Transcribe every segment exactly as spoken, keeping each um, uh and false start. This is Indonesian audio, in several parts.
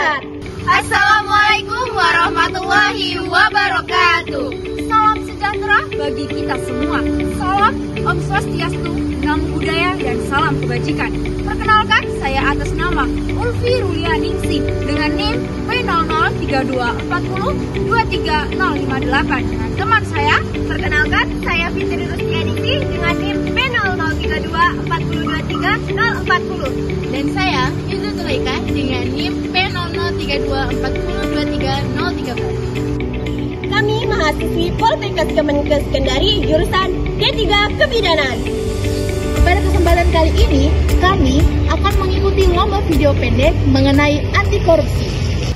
sehat. Assalamualaikum warahmatullahi wabarakatuh. Salam sejahtera bagi kita semua. Salam Om Swastiastu, Namo Buddhaya, dan salam kebajikan. Perkenalkan, saya atas nama Ulfi Rulia Ningsih dengan N I M P nol nol tiga dua empat nol dua tiga nol lima delapan. Dengan teman saya, Perkenalkan, saya Fitri Rustia Ningsih dengan N I M P nol nol tiga dua empat nol dua tiga nol empat nol. Dan saya Izu Zulaika dengan N I M P nol nol tiga dua empat nol dua tiga nol tiga empat. Kami mahasiswi Poltekkes Kemenkes Kendari jurusan D tiga Kebidanan. Pada kesempatan kali ini, kami akan mengikuti lomba video pendek mengenai anti korupsi.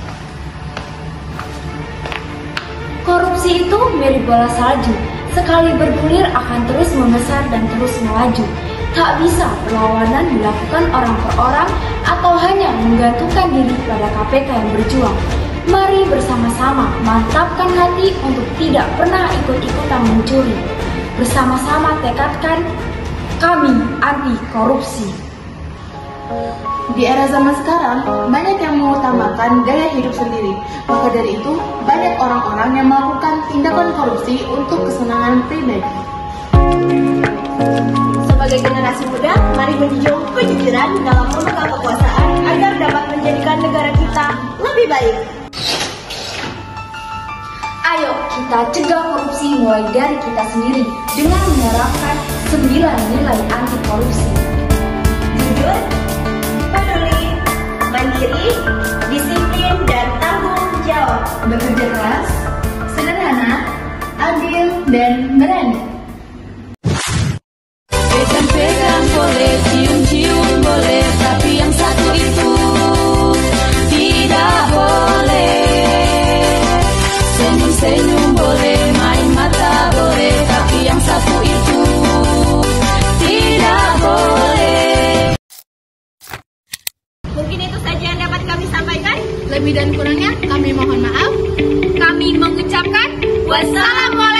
Korupsi itu mirip bola salju, sekali bergulir akan terus membesar dan terus melaju. Tak bisa perlawanan dilakukan orang per orang atau hanya menggantungkan diri pada K P K yang berjuang. Mari bersama-sama mantapkan hati untuk tidak pernah ikut-ikutan mencuri. Bersama-sama tekadkan, kami anti korupsi. Di era zaman sekarang, banyak yang mengutamakan gaya hidup sendiri. Maka dari itu, banyak orang-orang yang melakukan tindakan korupsi untuk kesenangan pribadi. Sebagai generasi muda, mari menjunjung kejujuran dalam memegang kekuasaan agar dapat menjadikan negara kita lebih baik. Ayo kita cegah korupsi mulai dari kita sendiri dengan menerapkan sembilan nilai anti korupsi. Jujur, peduli, mandiri, disiplin, dan tanggung jawab. Bekerja keras, sederhana, adil, dan berani. Pegang-pegang boleh, cium-cium boleh, tapi yang satu itu tidak boleh. Senyum-senyum boleh, main mata boleh, tapi yang satu itu tidak boleh. Mungkin itu saja yang dapat kami sampaikan. Lebih dan kurangnya kami mohon maaf. kami mengucapkan Wassalamualaikum.